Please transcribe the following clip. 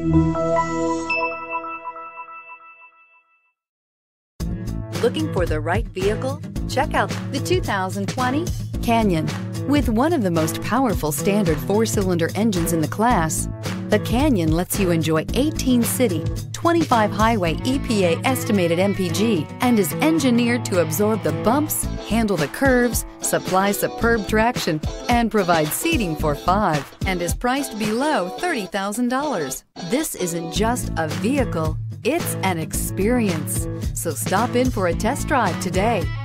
Looking for the right vehicle? Check out the 2020 Canyon. With one of the most powerful standard 4-cylinder engines in the class, the Canyon lets you enjoy 18 city, 25 highway EPA estimated MPG, and is engineered to absorb the bumps, handle the curves, supply superb traction, and provide seating for 5, and is priced below $30,000. This isn't just a vehicle, it's an experience. So stop in for a test drive today.